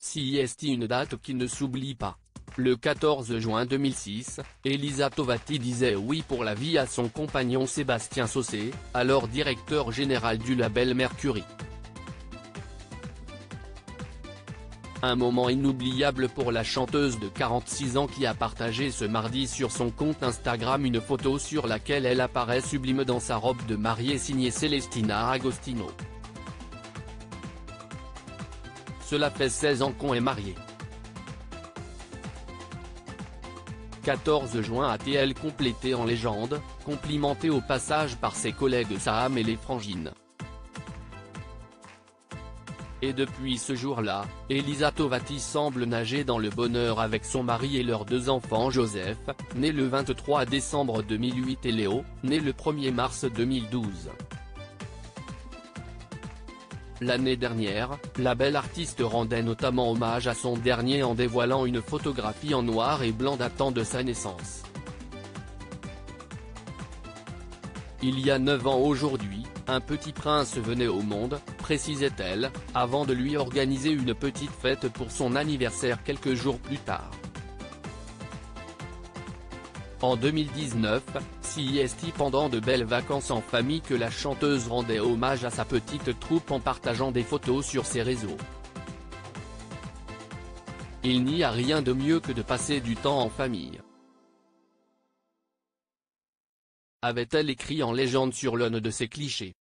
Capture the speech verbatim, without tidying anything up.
C'est une date qui ne s'oublie pas. Le quatorze juin deux mille six, Elisa Tovati disait oui pour la vie à son compagnon Sébastien Saucé, alors directeur général du label Mercury. Un moment inoubliable pour la chanteuse de quarante-six ans qui a partagé ce mardi sur son compte Instagram une photo sur laquelle elle apparaît sublime dans sa robe de mariée signée Celestina Agostino. Cela fait seize ans qu'on est mariés. quatorze juin a-t-elle complété en légende, complimentée au passage par ses collègues Sam et les Frangines. Et depuis ce jour-là, Elisa Tovati semble nager dans le bonheur avec son mari et leurs deux enfants Joseph, né le vingt-trois décembre deux mille huit et Léo, né le premier mars deux mille douze. L'année dernière, la belle artiste rendait notamment hommage à son dernier en dévoilant une photographie en noir et blanc datant de sa naissance. Il y a neuf ans aujourd'hui, un petit prince venait au monde, précisait-elle, avant de lui organiser une petite fête pour son anniversaire quelques jours plus tard. En deux mille dix-neuf, c'est pendant de belles vacances en famille que la chanteuse rendait hommage à sa petite troupe en partageant des photos sur ses réseaux. Il n'y a rien de mieux que de passer du temps en famille, avait-elle écrit en légende sur l'un de ses clichés.